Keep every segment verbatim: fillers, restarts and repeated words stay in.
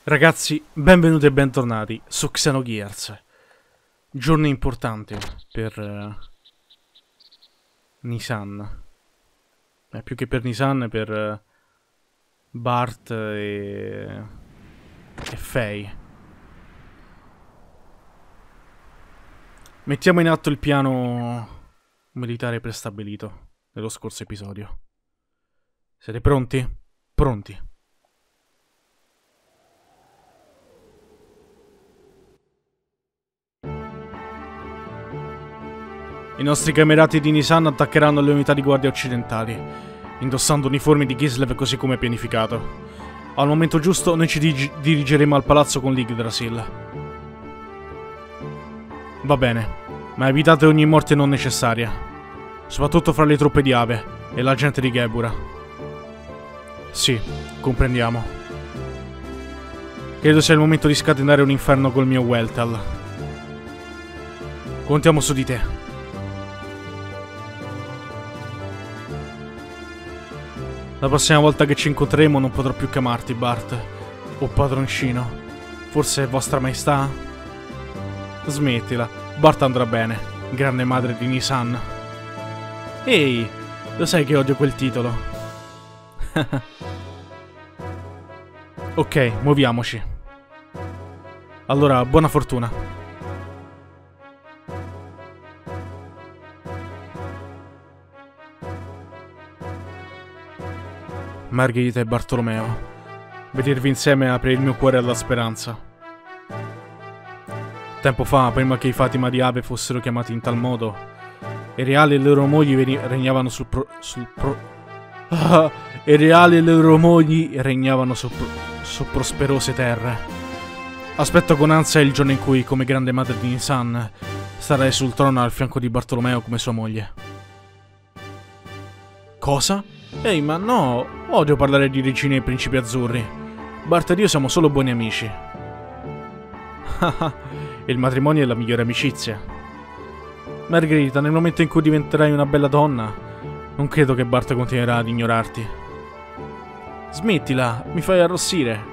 Ragazzi, benvenuti e bentornati su Xenogears. Giorno importante per uh, Nissan. Eh, più che per Nissan, per uh, Bart e, e Faye. Mettiamo in atto il piano militare prestabilito nello scorso episodio. Siete pronti? Pronti. I nostri camerati di Nissan attaccheranno le unità di guardia occidentali, indossando uniformi di Kislev così come pianificato. Al momento giusto noi ci dig dirigeremo al palazzo con l'Yggdrasil. Va bene, ma evitate ogni morte non necessaria, soprattutto fra le truppe di Ave e la gente di Gebura. Sì, comprendiamo. Credo sia il momento di scatenare un inferno col mio Weltal. Contiamo su di te. La prossima volta che ci incontreremo non potrò più chiamarti Bart o padroncino. Forse vostra maestà? Smettila, Bart andrà bene, grande madre di Nissan. Ehi, lo sai che odio quel titolo? Ok, muoviamoci. Allora, buona fortuna. Margherita e Bartolomeo, vedervi insieme apre il mio cuore alla speranza. Tempo fa, prima che i Fatima di Ave fossero chiamati in tal modo, i reali e le loro mogli regnavano sul pro... sul pro... Ah, i reali e le loro mogli regnavano su, pro, su prosperose terre. Aspetto con ansia il giorno in cui, come grande madre di Nissan, starai sul trono al fianco di Bartolomeo come sua moglie. Cosa? Ehi, ma no, odio parlare di regine e principi azzurri. Bart ed io siamo solo buoni amici. Haha, il matrimonio è la migliore amicizia. Margherita, nel momento in cui diventerai una bella donna, non credo che Bart continuerà ad ignorarti. Smettila, mi fai arrossire.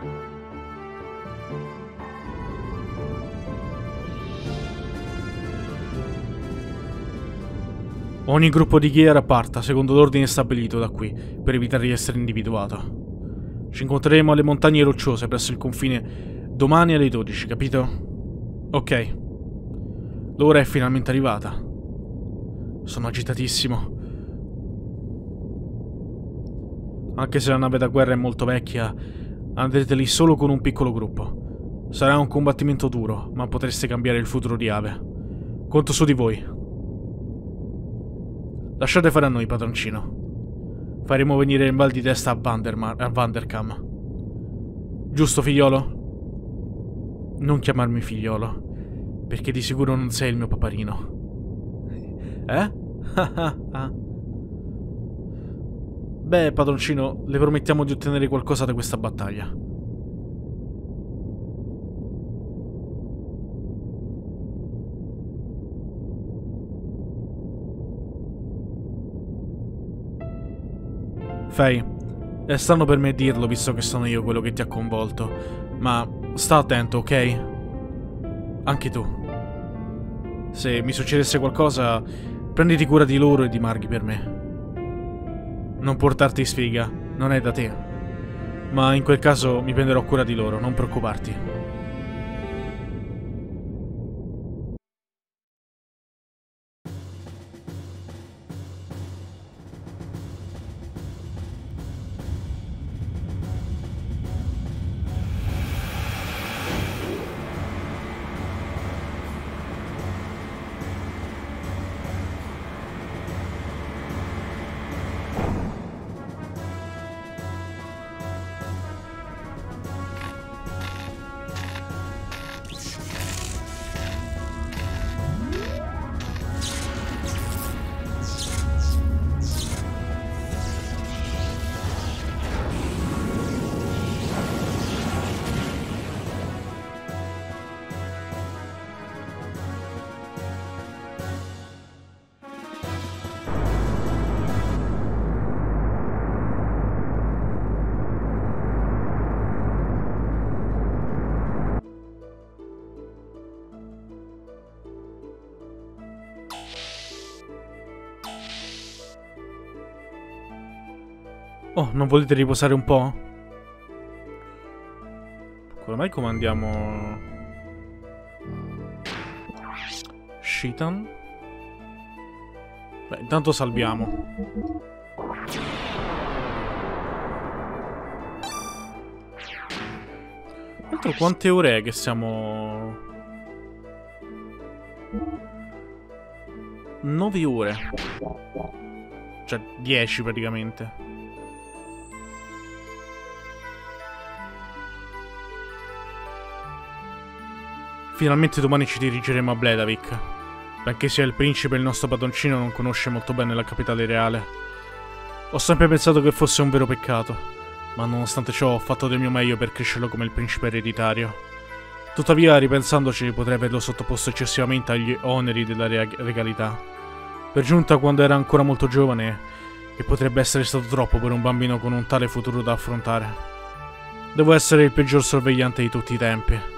Ogni gruppo di Gear parta secondo l'ordine stabilito da qui, per evitare di essere individuato. Ci incontreremo alle montagne rocciose presso il confine domani alle dodici, capito? Ok. L'ora è finalmente arrivata. Sono agitatissimo. Anche se la nave da guerra è molto vecchia, andrete lì solo con un piccolo gruppo. Sarà un combattimento duro, ma potreste cambiare il futuro di Ave. Conto su di voi. Lasciate fare a noi, padroncino. Faremo venire il mal di testa a, Vandermar a Vanderkam. Giusto, figliolo? Non chiamarmi figliolo, perché di sicuro non sei il mio paparino. Eh? Beh, padroncino, le promettiamo di ottenere qualcosa da questa battaglia. Faye, è strano per me dirlo visto che sono io quello che ti ha coinvolto, ma sta attento, ok? Anche tu. Se mi succedesse qualcosa, prenditi cura di loro e di Marghi per me. Non portarti sfiga, non è da te. Ma in quel caso mi prenderò cura di loro, non preoccuparti. Oh, non volete riposare un po'? Come mai comandiamo... Shitan? Beh, intanto salviamo. Tra l'altro quante ore è che siamo... nove ore. Cioè, dieci praticamente. Finalmente domani ci dirigeremo a Bledavik. Benché sia il principe il nostro padroncino non conosce molto bene la capitale reale. Ho sempre pensato che fosse un vero peccato, ma nonostante ciò ho fatto del mio meglio per crescerlo come il principe ereditario. Tuttavia, ripensandoci, potrei averlo sottoposto eccessivamente agli oneri della regalità. Per giunta quando era ancora molto giovane, che potrebbe essere stato troppo per un bambino con un tale futuro da affrontare. Devo essere il peggior sorvegliante di tutti i tempi.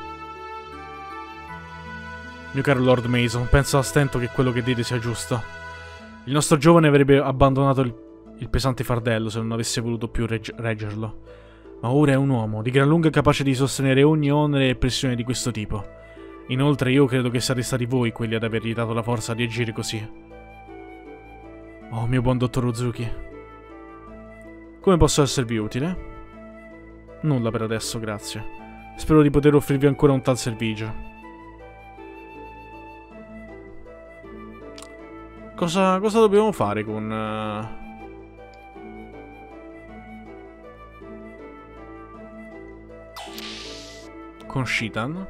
Mio caro Lord Mason, penso a stento che quello che dite sia giusto. Il nostro giovane avrebbe abbandonato il, il pesante fardello se non avesse voluto più reg reggerlo. Ma ora è un uomo, di gran lunga capace di sostenere ogni onere e pressione di questo tipo. Inoltre io credo che siate stati voi quelli ad avergli dato la forza di agire così. Oh, mio buon dottor Uzuki. Come posso esservi utile? Nulla per adesso, grazie. Spero di poter offrirvi ancora un tal servigio. Cosa, cosa dobbiamo fare con... Uh... con Shitan?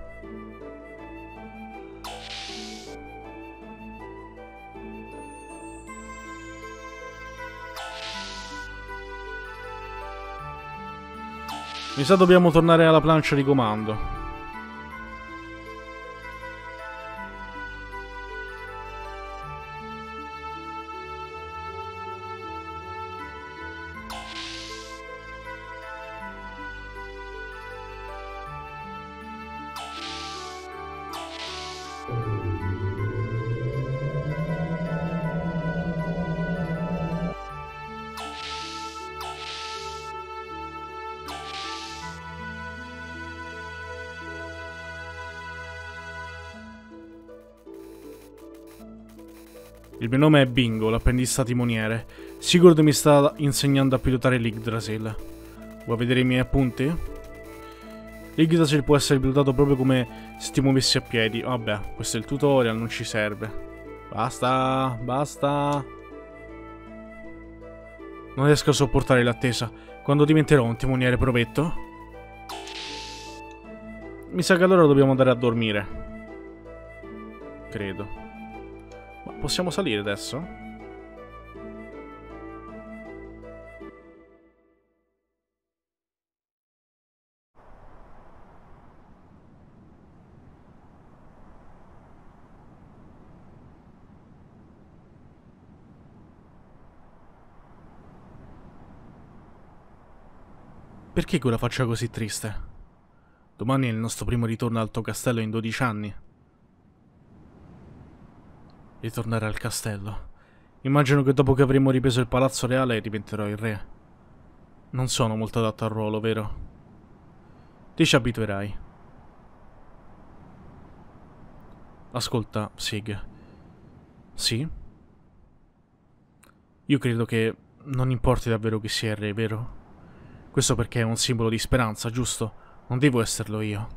Mi sa dobbiamo tornare alla plancia di comando. Il mio nome è Bingo, l'apprendista timoniere. Sigurd mi sta insegnando a pilotare l'Yggdrasil. Vuoi vedere i miei appunti? L'Yggdrasil può essere pilotato proprio come se ti muovessi a piedi. Vabbè, questo è il tutorial, non ci serve. Basta, basta. Non riesco a sopportare l'attesa. Quando diventerò un timoniere provetto? Mi sa che allora dobbiamo andare a dormire. Credo. Ma possiamo salire adesso? Perché quella faccia così triste? Domani è il nostro primo ritorno al tuo castello in dodici anni. Ritornare al castello. Immagino che dopo che avremo ripreso il palazzo reale diventerò il re. Non sono molto adatto al ruolo, vero? Ti ci abituerai. Ascolta, Sig. Sì? Io credo che non importi davvero chi sia il re, vero? Questo perché è un simbolo di speranza, giusto? Non devo esserlo io.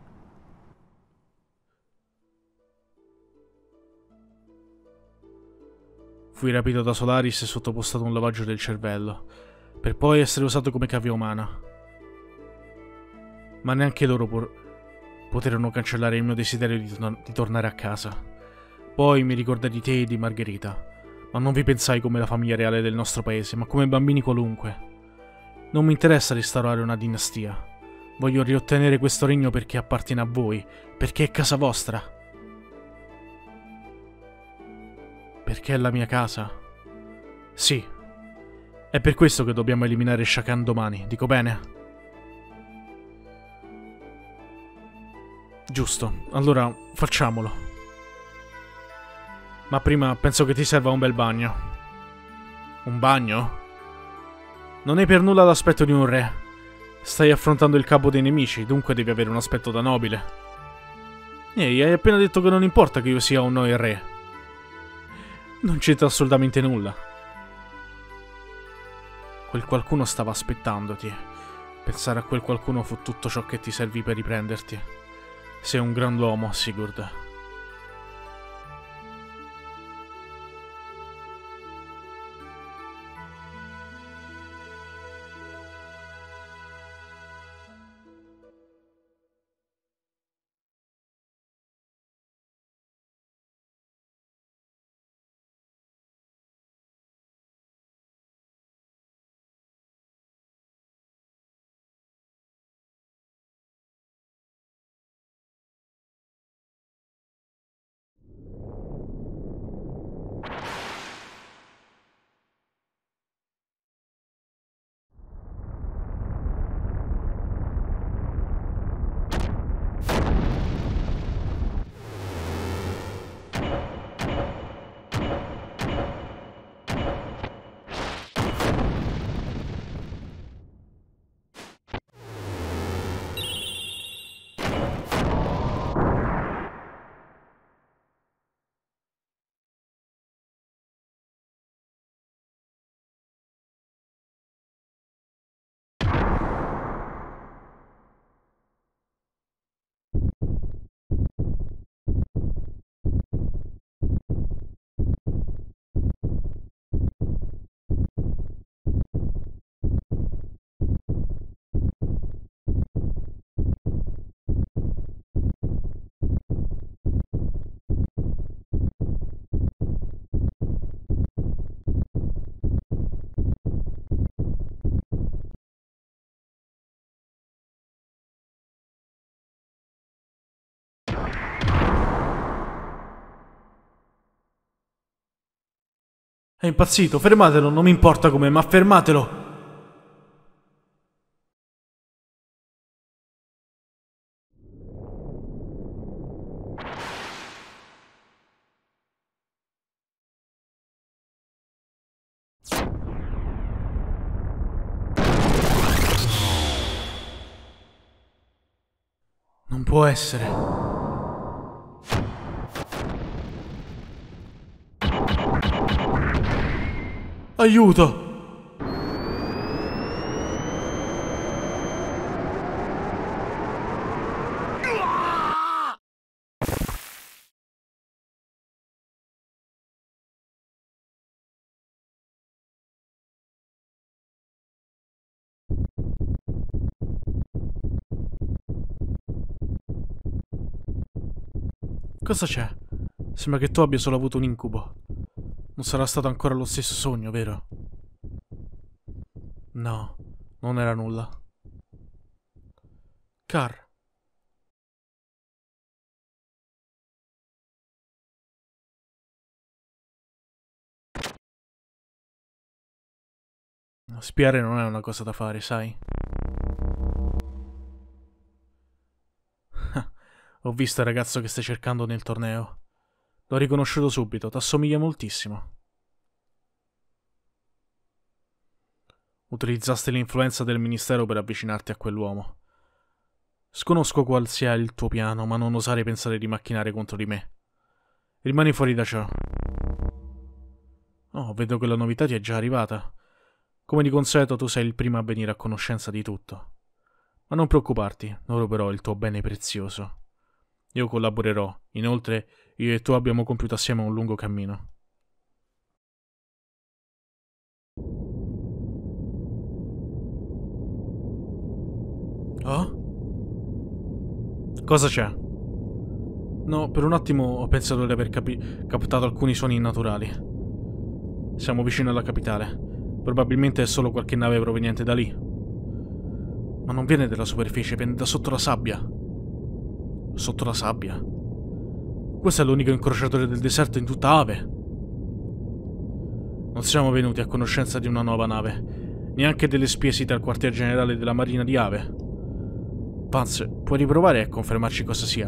Fui rapito da Solaris e sottoposto ad un lavaggio del cervello, per poi essere usato come cavia umana. Ma neanche loro poterono cancellare il mio desiderio di, to di tornare a casa. Poi mi ricordai di te e di Margherita, ma non vi pensai come la famiglia reale del nostro paese, ma come bambini qualunque. Non mi interessa restaurare una dinastia. Voglio riottenere questo regno perché appartiene a voi, perché è casa vostra. Perché è la mia casa? Sì. È per questo che dobbiamo eliminare Shakan domani, dico bene? Giusto, allora facciamolo. Ma prima penso che ti serva un bel bagno. Un bagno? Non hai per nulla l'aspetto di un re. Stai affrontando il capo dei nemici, dunque devi avere un aspetto da nobile. Ehi, hai appena detto che non importa che io sia o no il re. Non c'entra assolutamente nulla. Quel qualcuno stava aspettandoti. Pensare a quel qualcuno fu tutto ciò che ti servì per riprenderti. Sei un grand'uomo, Sigurd. È impazzito, fermatelo, non mi importa come, ma fermatelo! Non può essere. Aiuto! Cosa c'è? Sembra che tu abbia solo avuto un incubo. Non sarà stato ancora lo stesso sogno, vero? No, non era nulla. Car. Spiare non è una cosa da fare, sai? Ho visto il ragazzo che stai cercando nel torneo. L'ho riconosciuto subito, t'assomiglia moltissimo. Utilizzaste l'influenza del ministero per avvicinarti a quell'uomo. Sconosco qual sia il tuo piano, ma non osare pensare di macchinare contro di me. Rimani fuori da ciò. Oh, vedo che la novità ti è già arrivata. Come di consueto, tu sei il primo a venire a conoscenza di tutto. Ma non preoccuparti, non ruberò il tuo bene prezioso. Io collaborerò. Inoltre, io e tu abbiamo compiuto assieme un lungo cammino. Oh? Cosa c'è? No, per un attimo ho pensato di aver capi- captato alcuni suoni innaturali. Siamo vicino alla capitale. Probabilmente è solo qualche nave proveniente da lì. Ma non viene dalla superficie, viene da sotto la sabbia. Sotto la sabbia? Questo è l'unico incrociatore del deserto in tutta Ave. Non siamo venuti a conoscenza di una nuova nave, neanche delle spie site al quartier generale della Marina di Ave. Vance, puoi riprovare a confermarci cosa sia?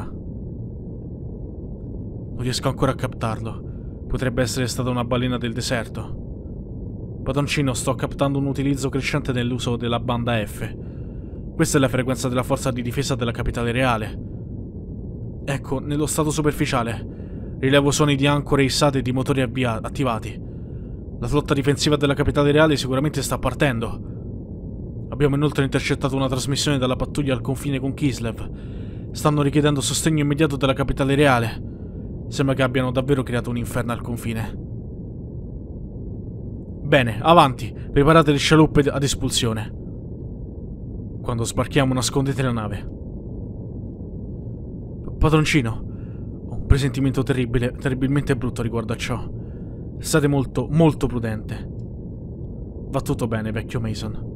Non riesco ancora a captarlo. Potrebbe essere stata una balena del deserto. Padroncino, sto captando un utilizzo crescente nell'uso della banda F. Questa è la frequenza della forza di difesa della capitale reale. Ecco, nello stato superficiale, rilevo suoni di ancore issate e di motori attivati. La flotta difensiva della capitale reale sicuramente sta partendo. Abbiamo inoltre intercettato una trasmissione dalla pattuglia al confine con Kislev. Stanno richiedendo sostegno immediato dalla capitale reale. Sembra che abbiano davvero creato un inferno al confine. Bene, avanti, preparate le scialuppe ad espulsione. Quando sbarchiamo nascondete la nave. Padroncino, ho un presentimento terribile, terribilmente brutto riguardo a ciò. State molto, molto prudente. Va tutto bene, vecchio Mason.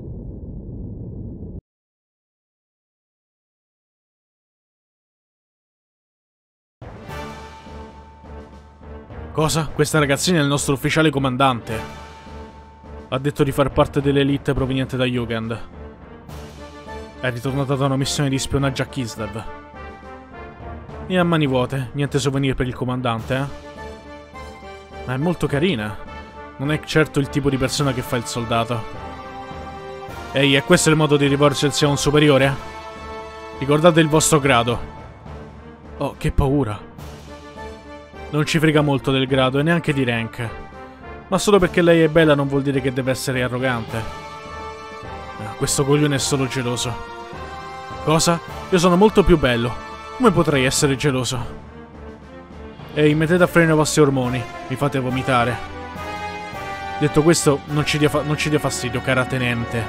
Cosa? Questa ragazzina è il nostro ufficiale comandante. Ha detto di far parte dell'elite proveniente da Jugend. È ritornata da una missione di spionaggio a Kislev. E a mani vuote, niente souvenir per il comandante, eh? Ma è molto carina. Non è certo il tipo di persona che fa il soldato. Ehi, è questo il modo di rivolgersi a un superiore? Ricordate il vostro grado. Oh, che paura. Non ci frega molto del grado e neanche di rank. Ma solo perché lei è bella non vuol dire che deve essere arrogante. Questo coglione è solo geloso. Cosa? Io sono molto più bello. Come potrei essere geloso? Ehi, mettete a freno i vostri ormoni. Mi fate vomitare. Detto questo, non ci dia, non ci dia fastidio, cara tenente.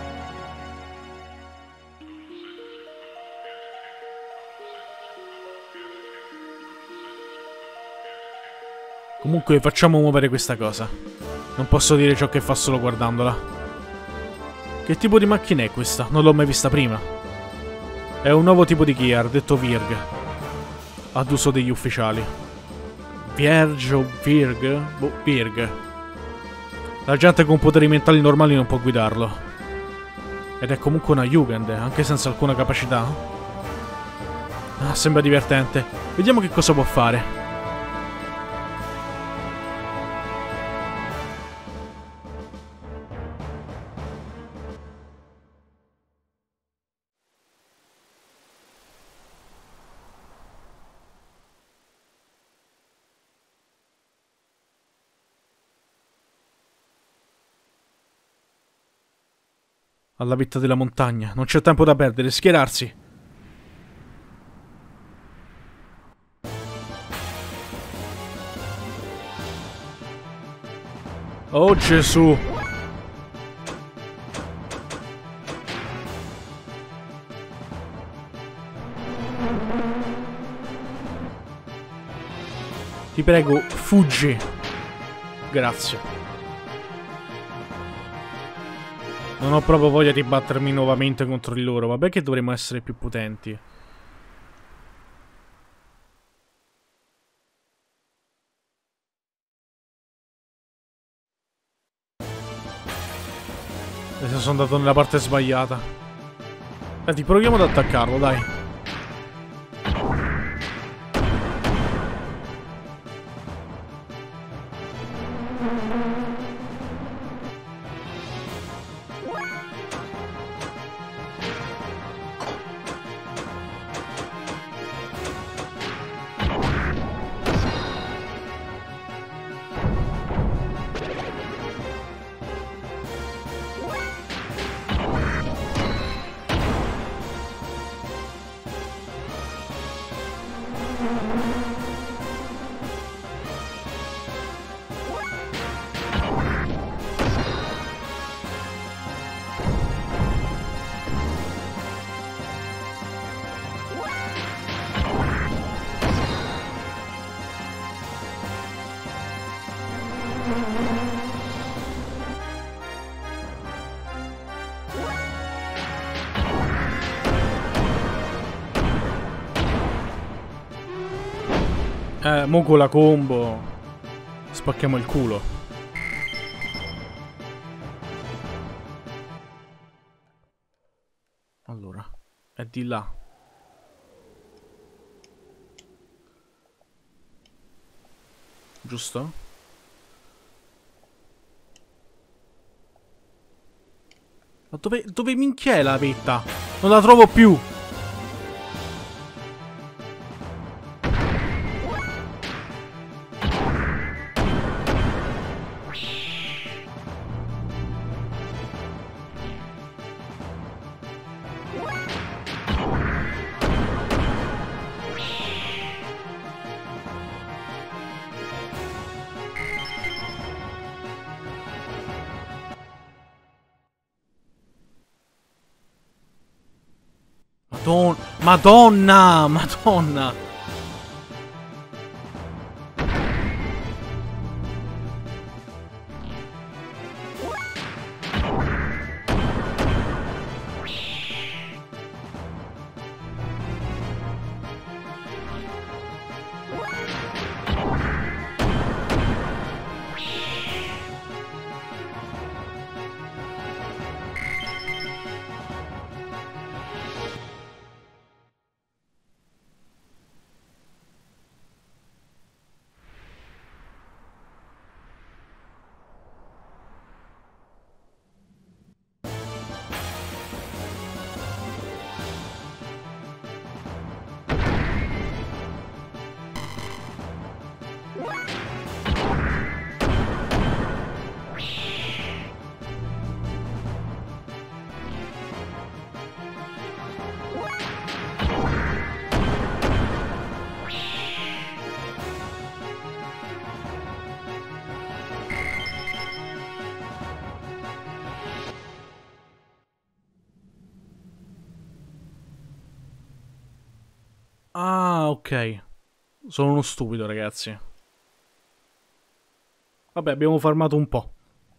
Comunque facciamo muovere questa cosa. Non posso dire ciò che fa solo guardandola. Che tipo di macchina è questa? Non l'ho mai vista prima. È un nuovo tipo di Gear, detto Virg. Ad uso degli ufficiali. Vierge o Virg? Boh, Virg. La gente con poteri mentali normali non può guidarlo. Ed è comunque una Jugend, anche senza alcuna capacità. Ah, sembra divertente. Vediamo che cosa può fare. Alla vetta della montagna. Non c'è tempo da perdere. Schierarsi. Oh Gesù. Ti prego, fuggi. Grazie. Non ho proprio voglia di battermi nuovamente contro di loro. Vabbè che dovremmo essere più potenti. Adesso sono andato nella parte sbagliata. Senti, proviamo ad attaccarlo, dai. Eh, mo con la combo spacchiamo il culo. Allora, è di là. Giusto? Ma dove, dove minchia è la vetta? Non la trovo più. Madonna, Madonna, Madonna. Ah, ok. Sono uno stupido, ragazzi. Vabbè, abbiamo farmato un po'.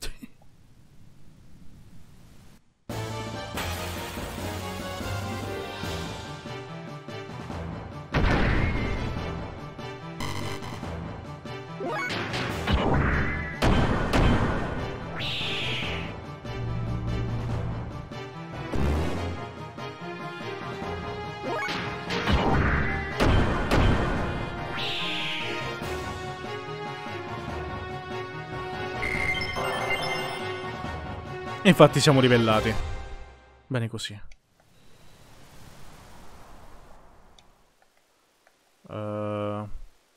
E infatti siamo ribellati. Bene così. Uh...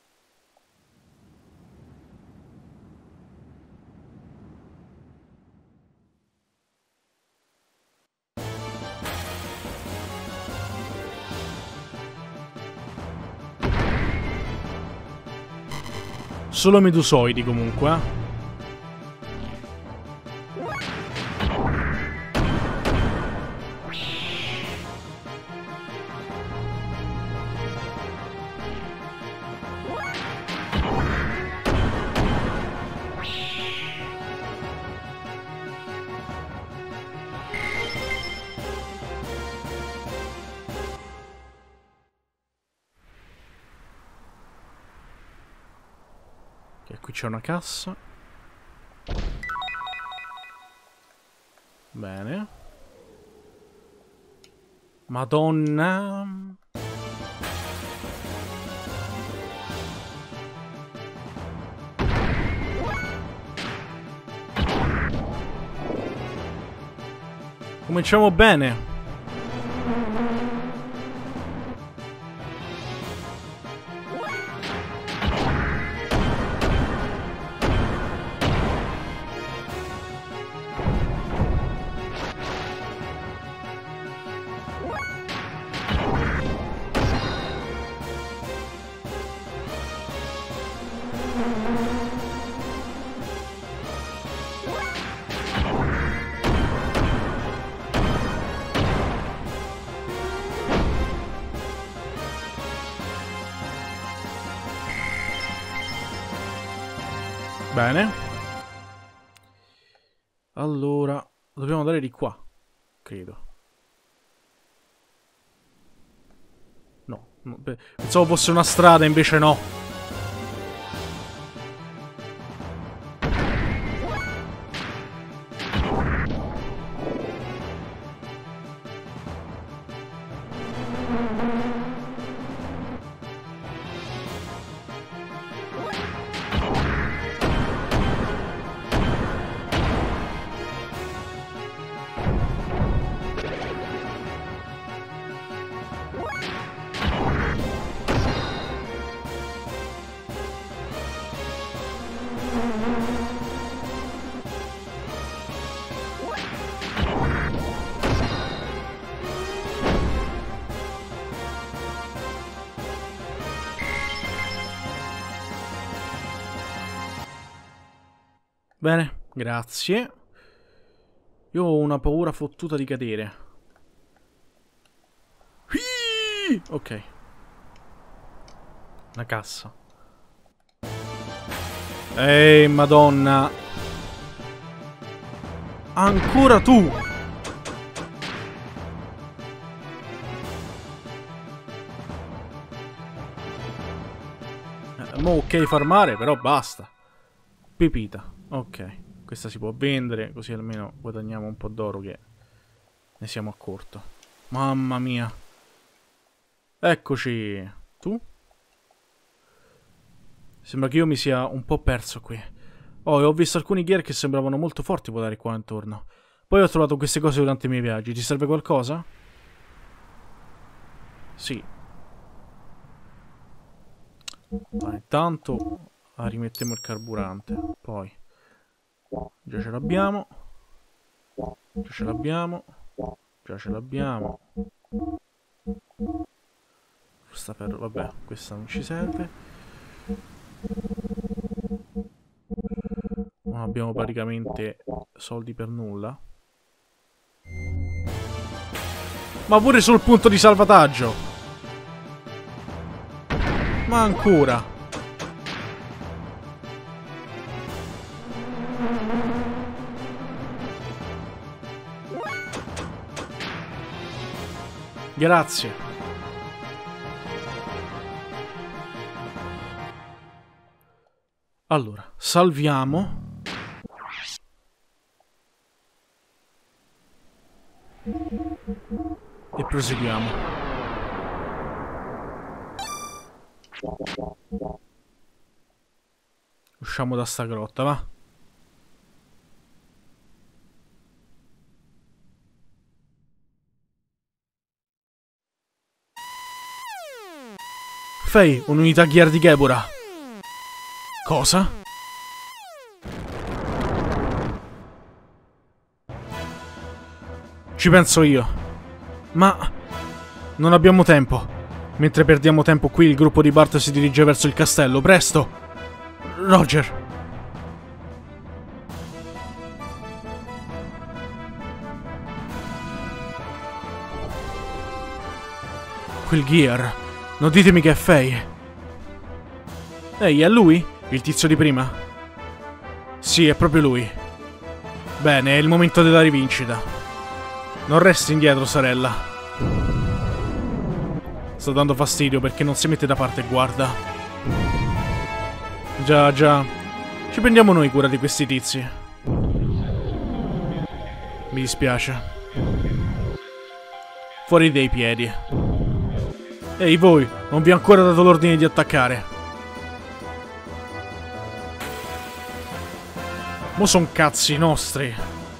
Solo medusoidi comunque, eh. Ok, qui c'è una cassa. Bene. Madonna. Cominciamo bene. Bene. Allora, dobbiamo andare di qua, credo. No, no, pensavo fosse una strada, invece no. Bene, grazie. Io ho una paura fottuta di cadere. Ok. Una cassa. Ehi, madonna. Ancora tu? Eh, mo ok farmare, però basta. Pepita. Ok. Questa si può vendere, così almeno guadagniamo un po' d'oro che ne siamo a corto. Mamma mia. Eccoci. Tu? Sembra che io mi sia un po' perso qui. Oh, e ho visto alcuni gear che sembravano molto forti volare qua intorno. Poi ho trovato queste cose durante i miei viaggi. Ti serve qualcosa? Sì. Ma intanto ah, rimettiamo il carburante. Poi già ce l'abbiamo. Già ce l'abbiamo. Già ce l'abbiamo. Questa ferro, vabbè, questa non ci serve. Non abbiamo praticamente soldi per nulla. Ma pure sul punto di salvataggio. Ma ancora. Grazie. Allora, salviamo. E proseguiamo. Usciamo da sta grotta, va? Fei, un'unità gear di Gebura. Cosa? Ci penso io. Ma non abbiamo tempo. Mentre perdiamo tempo qui, il gruppo di Bart si dirige verso il castello. Presto! Roger! Quel gear. Non ditemi che è Fei. Ehi, è lui? Il tizio di prima? Sì, è proprio lui. Bene, è il momento della rivincita. Non resti indietro, sorella. Sto dando fastidio perché non si mette da parte, guarda. Già, già. Ci prendiamo noi cura di questi tizi. Mi dispiace. Fuori dai piedi. Ehi voi, non vi ho ancora dato l'ordine di attaccare. Mo son cazzi nostri.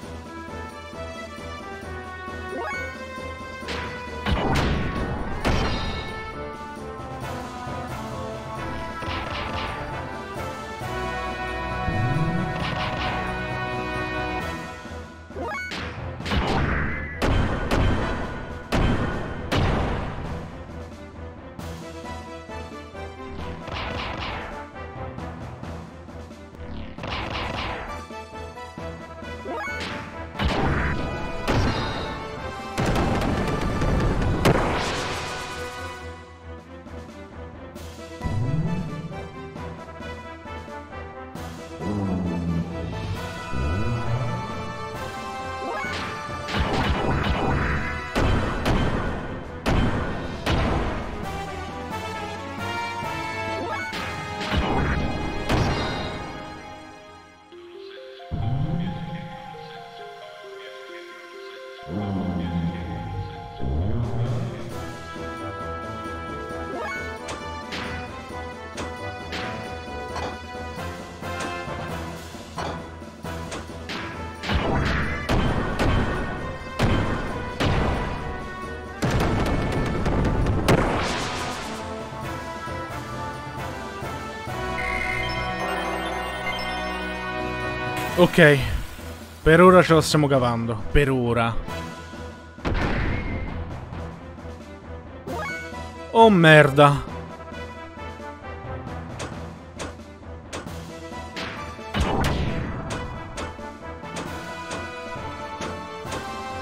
Ok, per ora ce la stiamo cavando, per ora. Oh merda.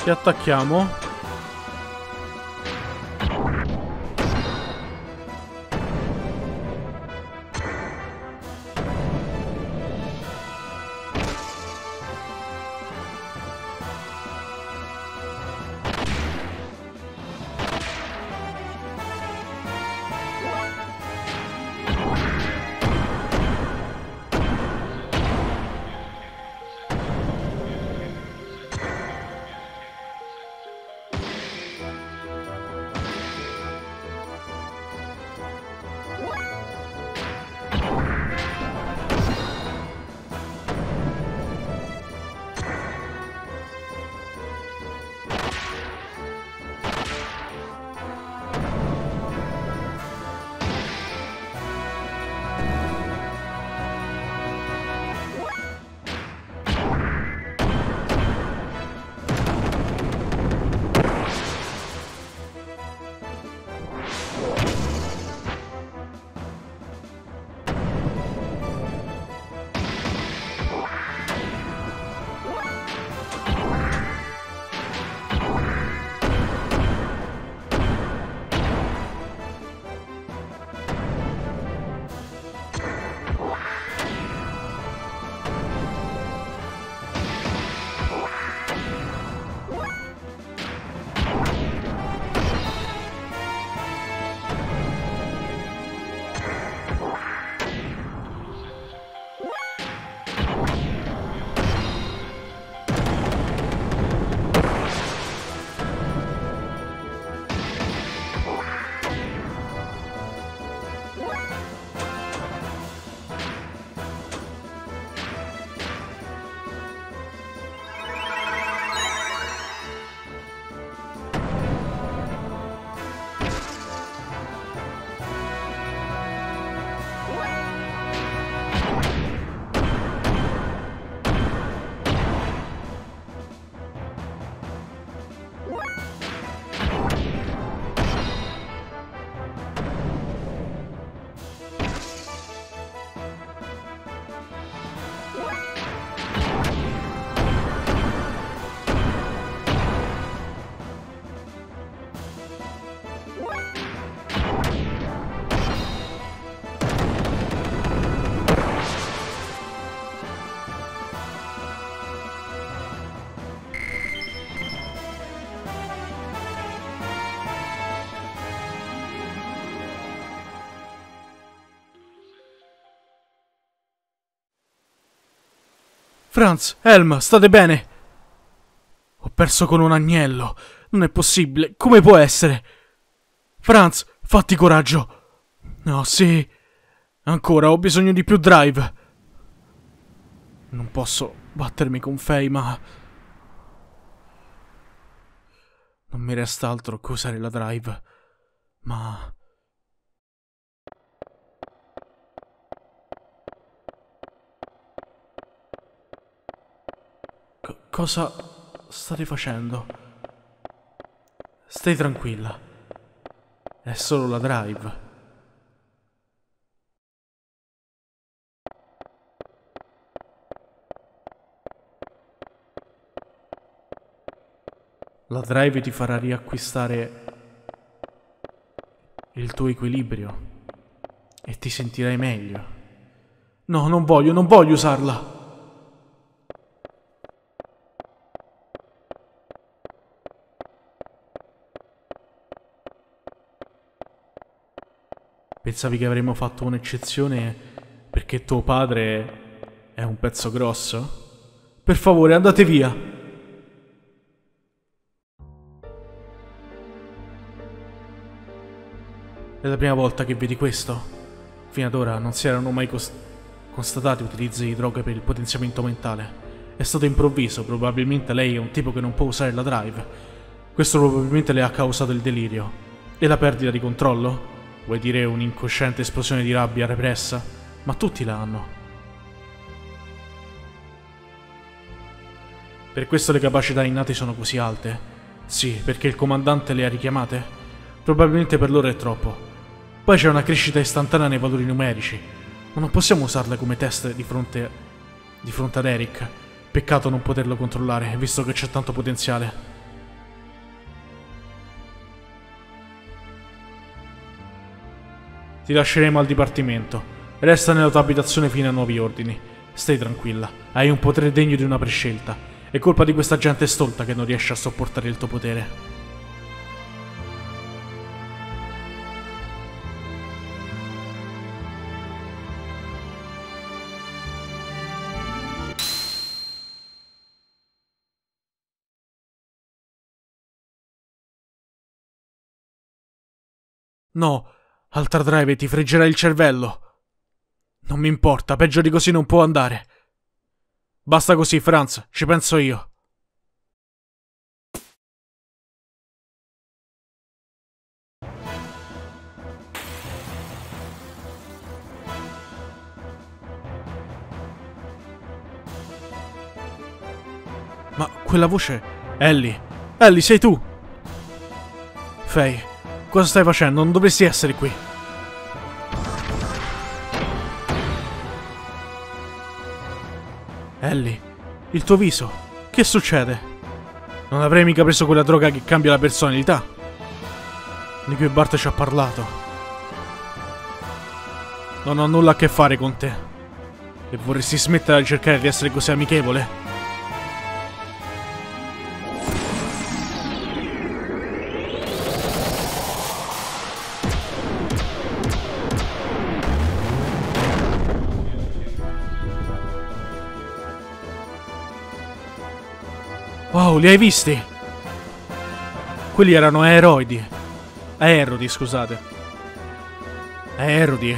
Ti attacchiamo. Franz, Helm, state bene? Ho perso con un agnello. Non è possibile. Come può essere? Franz, fatti coraggio. No, sì. Ancora, ho bisogno di più drive. Non posso battermi con Faye, ma... non mi resta altro che usare la drive. Ma... C- cosa state facendo? Stai tranquilla. È solo la drive. La drive ti farà riacquistare il tuo equilibrio e ti sentirai meglio. No, non voglio, non voglio usarla. Pensavi che avremmo fatto un'eccezione perché tuo padre è un pezzo grosso? Per favore, andate via. È la prima volta che vedi questo? Fino ad ora non si erano mai cos- constatati utilizzi di droghe per il potenziamento mentale. È stato improvviso, probabilmente lei è un tipo che non può usare la drive. Questo probabilmente le ha causato il delirio. E la perdita di controllo? Vuoi dire un'incosciente esplosione di rabbia repressa? Ma tutti la hanno. Per questo le capacità innate sono così alte? Sì, perché il comandante le ha richiamate? Probabilmente per loro è troppo. Poi c'è una crescita istantanea nei valori numerici. Ma non possiamo usarla come test di fronte, di fronte ad Eric. Peccato non poterlo controllare, visto che c'è tanto potenziale. Ti lasceremo al dipartimento. Resta nella tua abitazione fino a nuovi ordini. Stai tranquilla, hai un potere degno di una prescelta. È colpa di questa gente stolta che non riesce a sopportare il tuo potere. No, Altra Drive ti friggerà il cervello. Non mi importa, peggio di così non può andare. Basta così, Franz, ci penso io. Ma quella voce... Ellie! Ellie, sei tu! Faye, cosa stai facendo? Non dovresti essere qui. Ellie, il tuo viso. Che succede? Non avrei mica preso quella droga che cambia la personalità? Di cui Bart ci ha parlato. Non ho nulla a che fare con te. E vorresti smettere di cercare di essere così amichevole? Wow, li hai visti? Quelli erano aeroidi. Aerodi, scusate. Aerodi.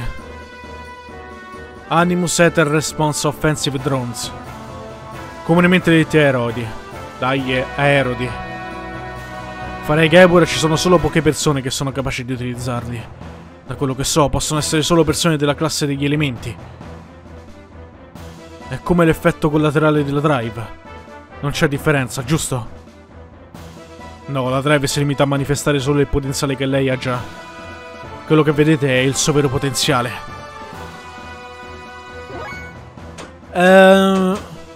Animus Ether Response Offensive Drones. Comunemente detti aerodi. Dai, aerodi. Farei che ora ci sono solo poche persone che sono capaci di utilizzarli. Da quello che so, possono essere solo persone della classe degli elementi. È come l'effetto collaterale della Drive. Non c'è differenza, giusto? No, la Drive si limita a manifestare solo il potenziale che lei ha già. Quello che vedete è il suo vero potenziale. Ehm...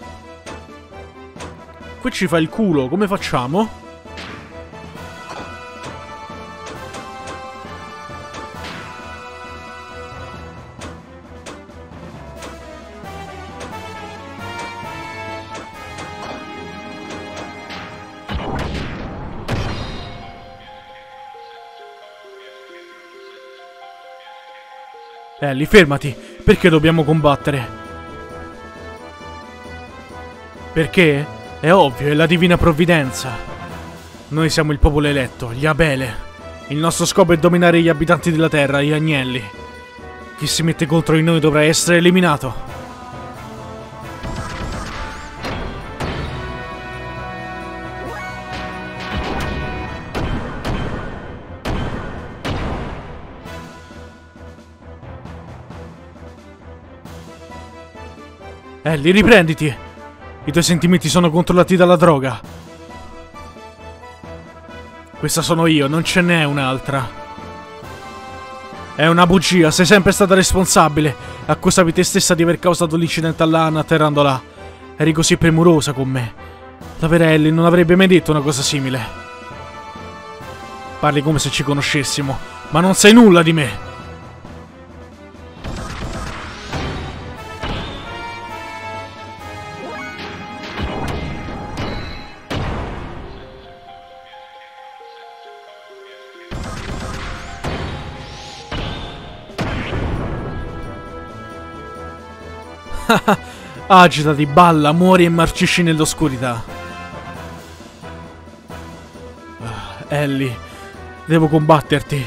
Qui ci fa il culo, come facciamo? Ellie, fermati! Perché dobbiamo combattere? Perché? È ovvio, è la divina provvidenza. Noi siamo il popolo eletto, gli Abele. Il nostro scopo è dominare gli abitanti della terra, gli agnelli. Chi si mette contro di noi dovrà essere eliminato. Ellie, riprenditi! I tuoi sentimenti sono controllati dalla droga. Questa sono io, non ce n'è un'altra. È una bugia, sei sempre stata responsabile. Accusavi te stessa di aver causato l'incidente all'Anna atterrandola. Eri così premurosa con me. La vera Ellie non avrebbe mai detto una cosa simile. Parli come se ci conoscessimo, ma non sai nulla di me. Agitati, balla, muori e marcisci nell'oscurità. uh, Ellie, devo combatterti.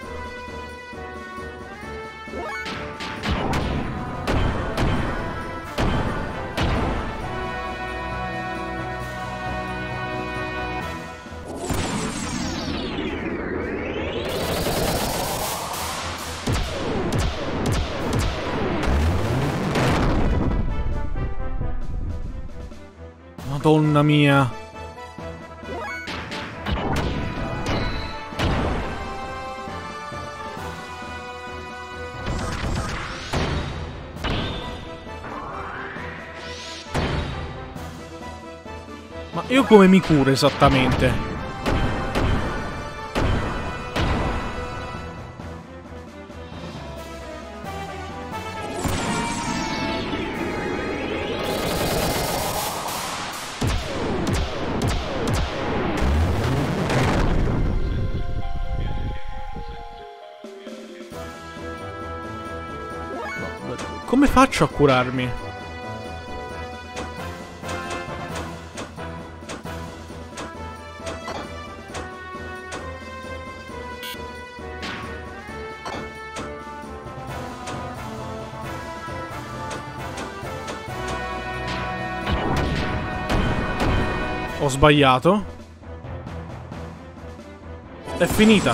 Madonna mia. Ma io come mi curo esattamente? Come faccio a curarmi? Ho sbagliato. È finita.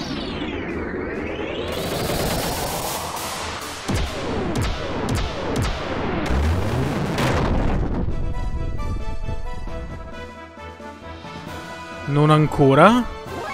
Non ancora.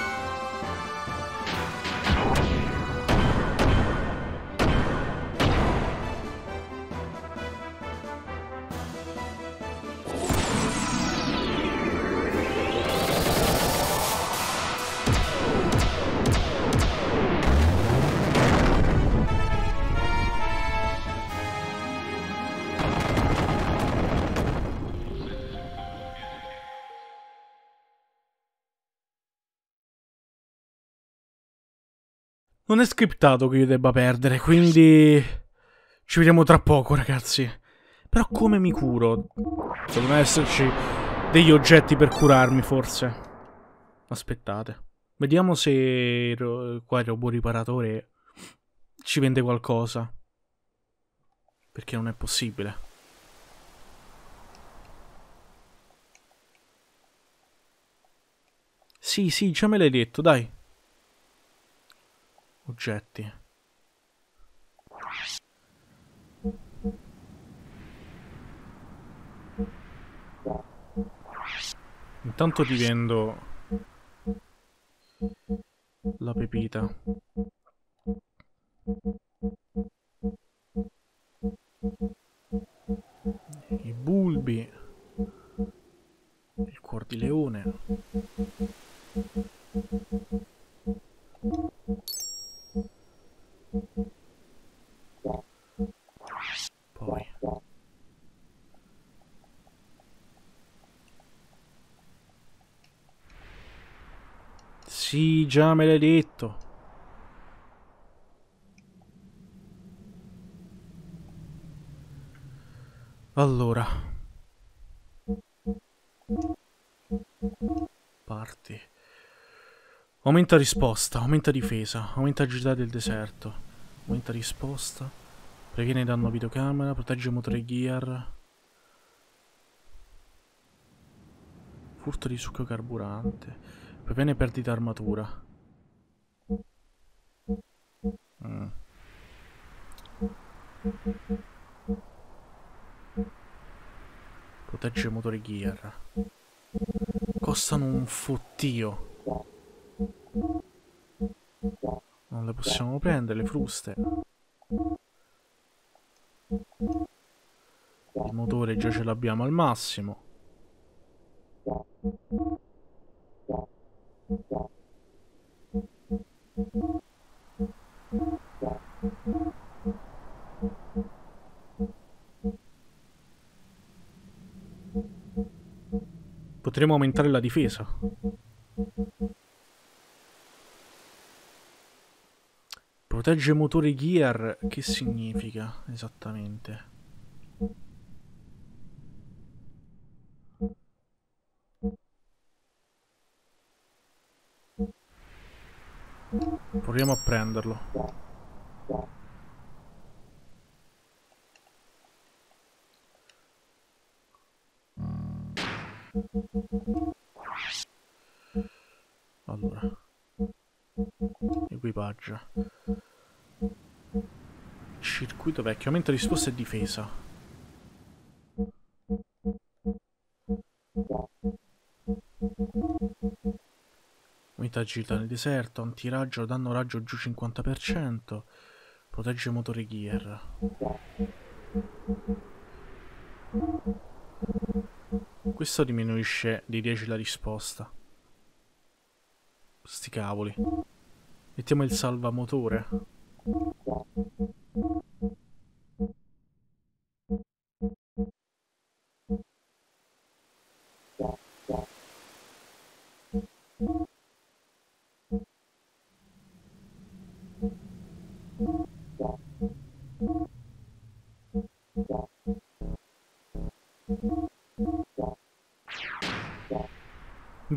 Non è scriptato che io debba perdere, quindi ci vediamo tra poco, ragazzi. Però come mi curo? Devono esserci degli oggetti per curarmi, forse. Aspettate. Vediamo se ro- qua il robot riparatore ci vende qualcosa. Perché non è possibile. Sì, sì, già me l'hai detto, dai. Oggetti. Intanto ti vendo la pepita. I bulbi. Il cuor di leone. Poi sì, già me l'hai detto. Allora. Parti. Aumenta risposta, aumenta difesa, aumenta agilità del deserto. Aumenta risposta. Previene danno videocamera, protegge motore gear. Furto di succo carburante. Previene perdita armatura. Mm. Protegge motore gear. Costano un fottio. Non le possiamo prendere, le fruste. Il motore già ce l'abbiamo al massimo. Potremo aumentare la difesa. Protegge motore gear. Che significa esattamente? Proviamo a prenderlo. Allora. Equipaggio. Circuito vecchio. Aumenta risposta e difesa. Aumenta agilità nel deserto. Antiraggio. Danno raggio giù cinquanta per cento. Protegge motore gear. Questo diminuisce di dieci la risposta. Sti cavoli. Mettiamo il salvamotore.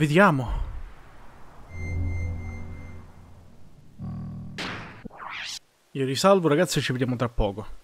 Vediamo. Io risalvo, ragazzi, e ci vediamo tra poco.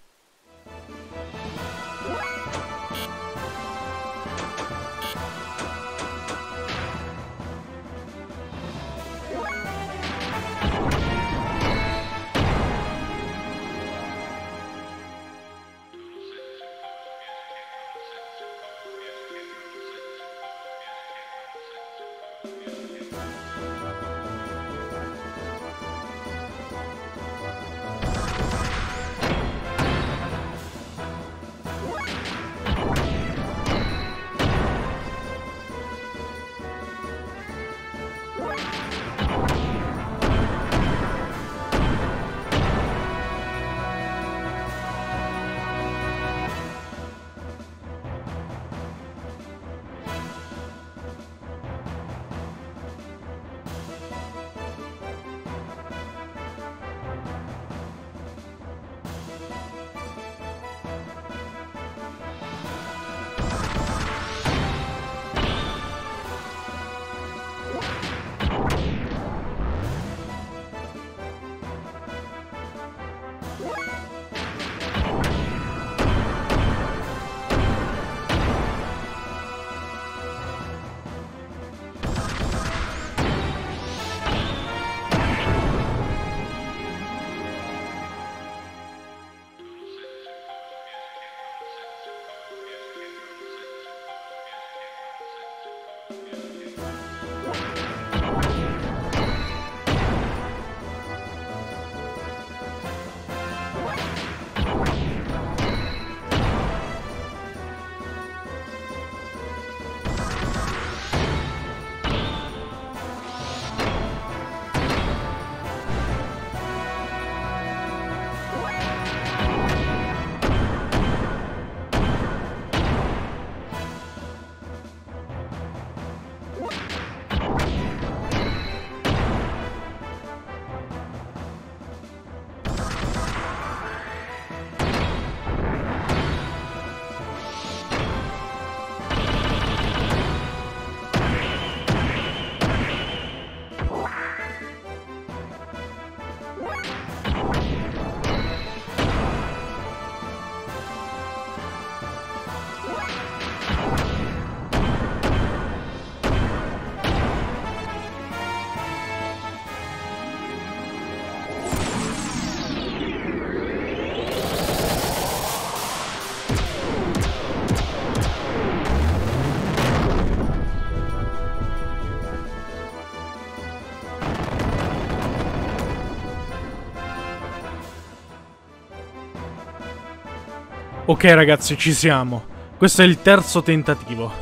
Ok ragazzi, ci siamo. Questo è il terzo tentativo.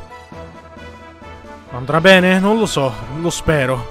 Andrà bene? Non lo so, lo spero.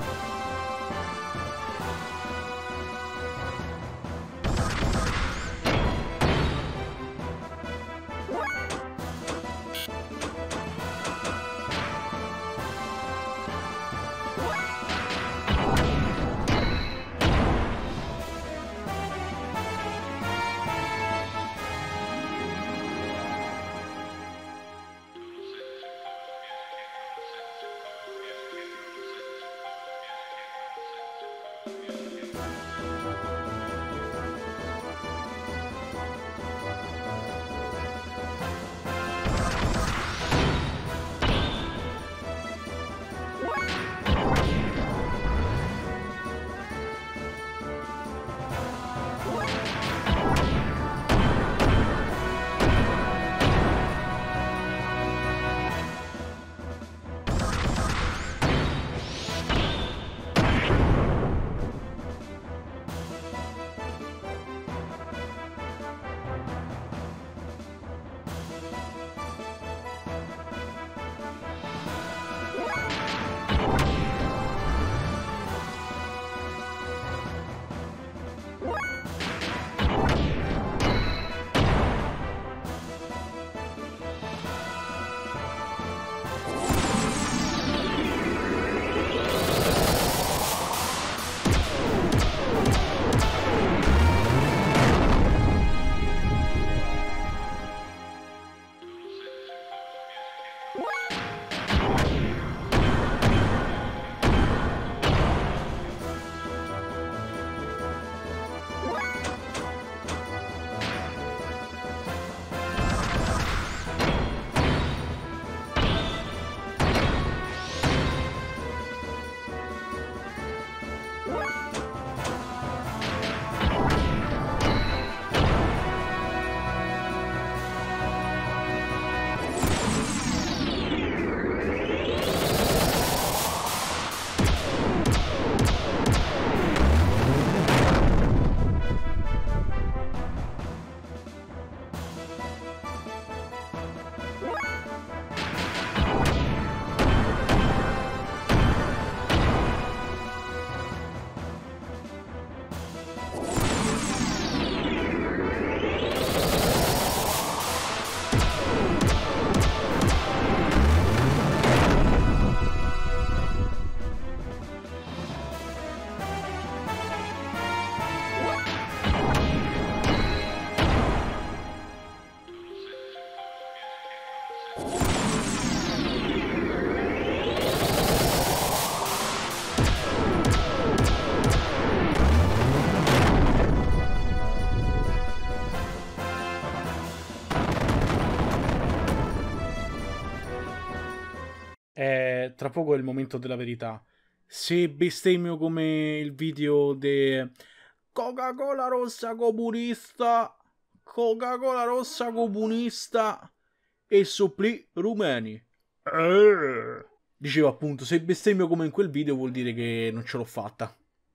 tra poco è il momento della verità. Se bestemmio come il video de Coca-Cola rossa comunista, Coca-Cola rossa comunista e supplì rumeni. Eh. Dicevo appunto, se bestemmio come in quel video vuol dire che non ce l'ho fatta.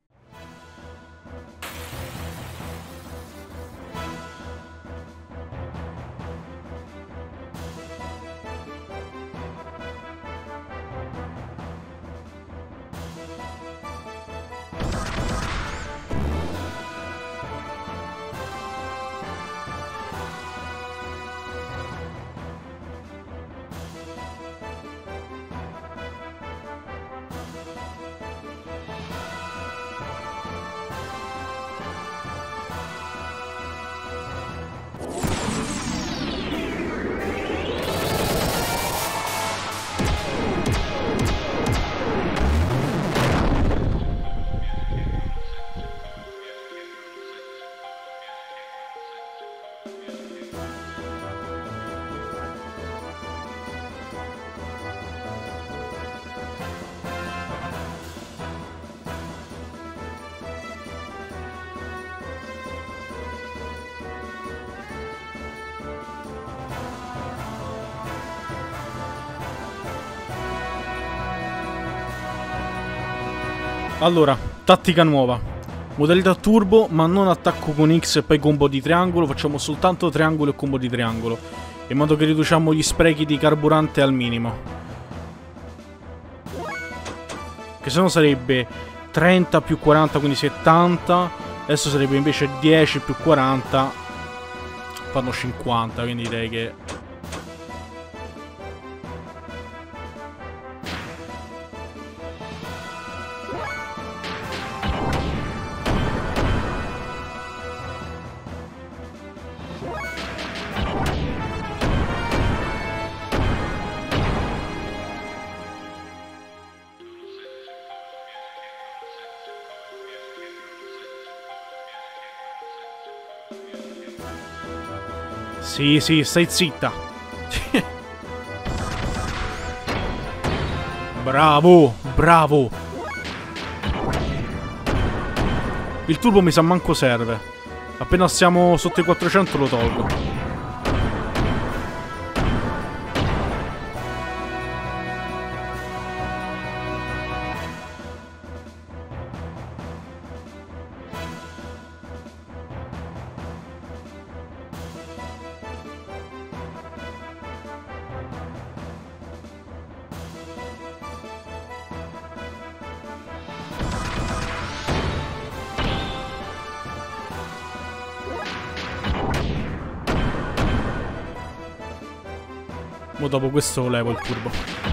Allora, tattica nuova. Modalità turbo, ma non attacco con X e poi combo di triangolo. Facciamo soltanto triangolo e combo di triangolo, in modo che riduciamo gli sprechi di carburante al minimo. Che se no sarebbe trenta più quaranta, quindi settanta. Adesso sarebbe invece dieci più quaranta, fanno cinquanta, quindi direi che... Sì, sì, stai zitta. Bravo, bravo. Il turbo mi sa manco serve. Appena siamo sotto i quattrocento lo tolgo. Mo dopo questo levo il turbo.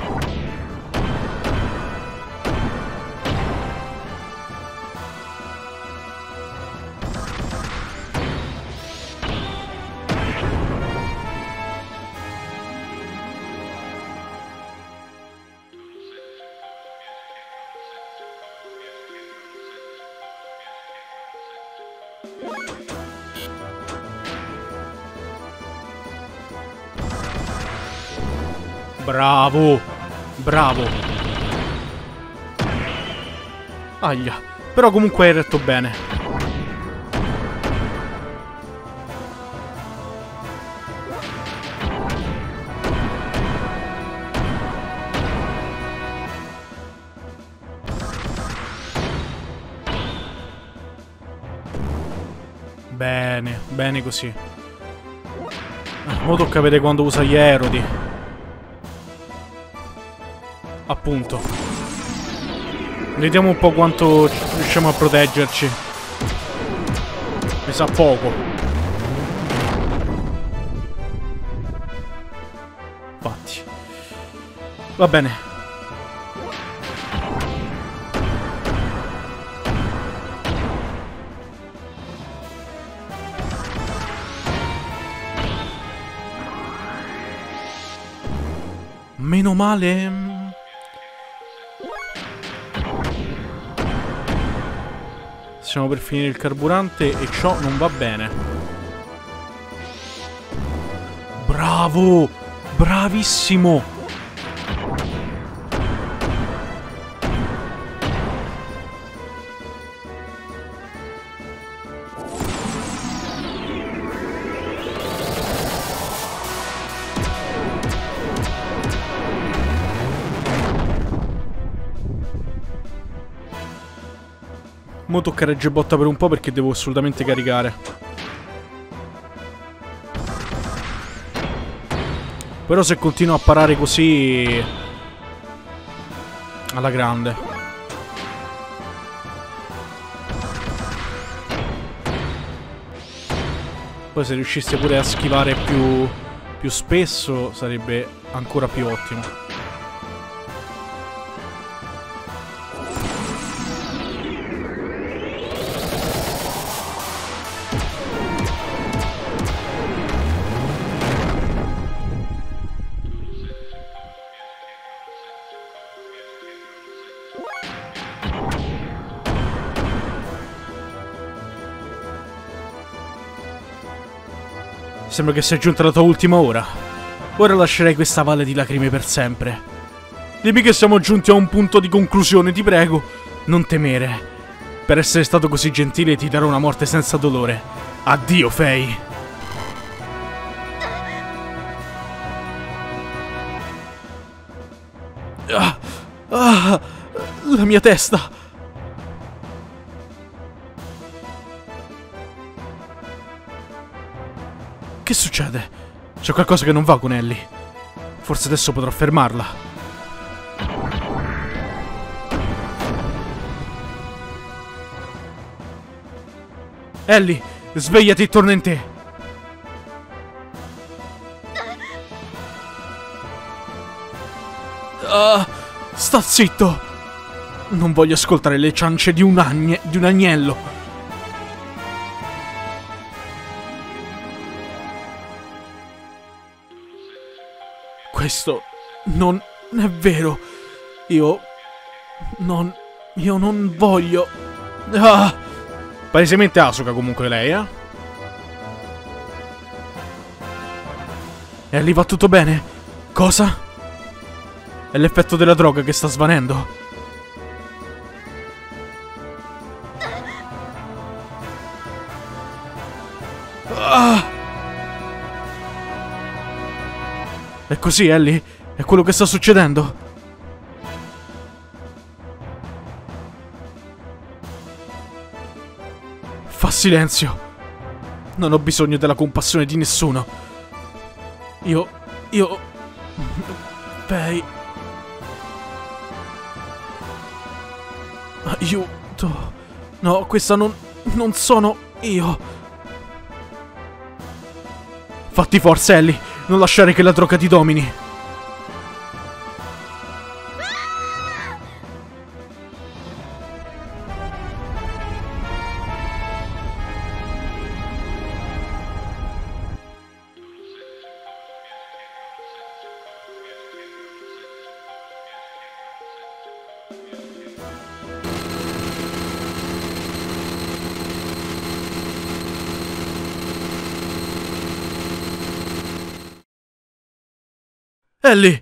Bravo, bravo. Aglia. Però comunque hai retto bene. Bene, bene così. Mo tocca vedere quando usa gli aerodi. Appunto. Vediamo un po' quanto riusciamo a proteggerci. Mi sa poco. Infatti. Va bene. Meno male. Stiamo per finire il carburante e ciò non va bene. Bravo! Bravissimo! Mo tocca regge botta per un po' perché devo assolutamente caricare. Però se continuo a parare così... alla grande. Poi se riuscisse pure a schivare più, più spesso sarebbe ancora più ottimo. Sembra che sia giunta la tua ultima ora. Ora lascerai questa valle di lacrime per sempre. Dimmi che siamo giunti a un punto di conclusione, ti prego. Non temere. Per essere stato così gentile ti darò una morte senza dolore. Addio, Faye. Ah, ah, la mia testa. Che succede? C'è qualcosa che non va con Ellie. Forse adesso potrò fermarla. Ellie, svegliati e torna in te. Uh, sta zitto. Non voglio ascoltare le ciance di un, agne di un agnello. Questo non è vero. Io non... Io non voglio... Ah! Palesemente Asuka comunque lei, eh? E lì va tutto bene? Cosa? È l'effetto della droga che sta svanendo. Ah! È così, Ellie? È quello che sta succedendo? Fa silenzio. Non ho bisogno della compassione di nessuno. Io... Io... Faye... Aiuto... No, questa non... Non sono io... Fatti forza, Ellie! Non lasciare che la droga ti domini. Ellie!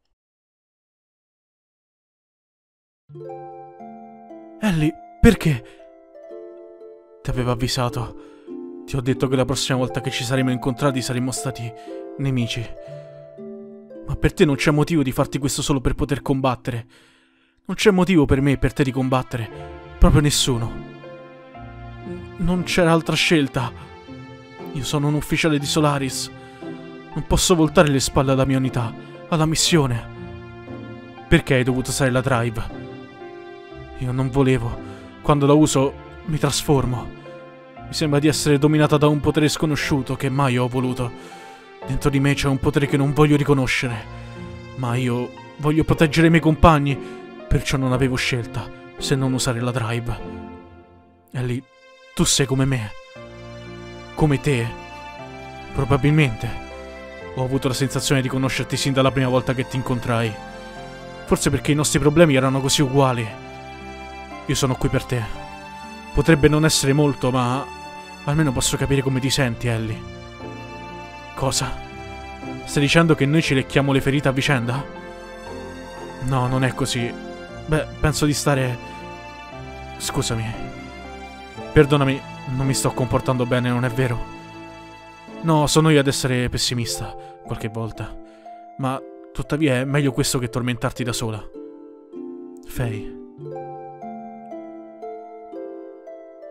Ellie, perché? Ti avevo avvisato. Ti ho detto che la prossima volta che ci saremo incontrati saremmo stati nemici. Ma per te non c'è motivo di farti questo solo per poter combattere. Non c'è motivo per me e per te di combattere. Proprio nessuno. Non c'era altra scelta. Io sono un ufficiale di Solaris. Non posso voltare le spalle alla mia unità, alla missione. Perché hai dovuto usare la drive? Io non volevo. Quando la uso, mi trasformo. Mi sembra di essere dominata da un potere sconosciuto che mai ho voluto. Dentro di me c'è un potere che non voglio riconoscere. Ma io voglio proteggere i miei compagni, perciò non avevo scelta se non usare la drive. Ellie, tu sei come me. Come te. Probabilmente. Ho avuto la sensazione di conoscerti sin dalla prima volta che ti incontrai. Forse perché i nostri problemi erano così uguali. Io sono qui per te. Potrebbe non essere molto, ma almeno posso capire come ti senti, Ellie. Cosa? Stai dicendo che noi ci lecchiamo le ferite a vicenda? No, non è così. Beh, penso di stare... Scusami. Perdonami, non mi sto comportando bene, non è vero? No, sono io ad essere pessimista, qualche volta. Ma, tuttavia, è meglio questo che tormentarti da sola. Faye.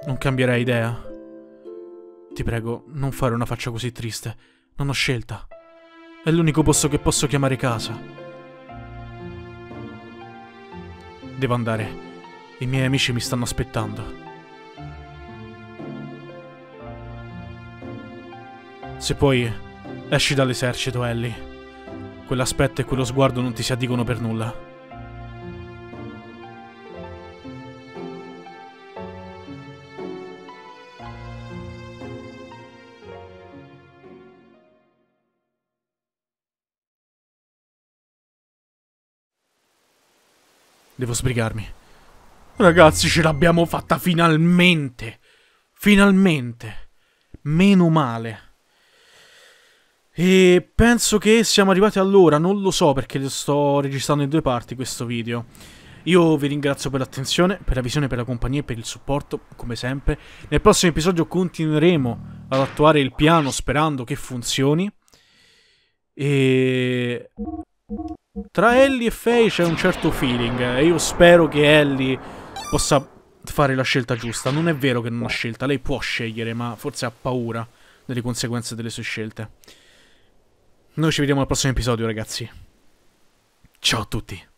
Non cambierai idea? Ti prego, non fare una faccia così triste. Non ho scelta. È l'unico posto che posso chiamare casa. Devo andare. I miei amici mi stanno aspettando. Se puoi, esci dall'esercito, Ellie. Quell'aspetto e quello sguardo non ti si addicono per nulla. Devo sbrigarmi. Ragazzi, ce l'abbiamo fatta finalmente. Finalmente. Meno male. E penso che siamo arrivati all'ora, non lo so perché lo sto registrando in due parti questo video. Io vi ringrazio per l'attenzione, per la visione, per la compagnia e per il supporto, come sempre. Nel prossimo episodio continueremo ad attuare il piano sperando che funzioni. E... tra Ellie e Faye c'è un certo feeling e io spero che Ellie possa fare la scelta giusta. Non è vero che non ha scelta, lei può scegliere, ma forse ha paura delle conseguenze delle sue scelte. Noi ci vediamo al prossimo episodio, ragazzi. Ciao a tutti.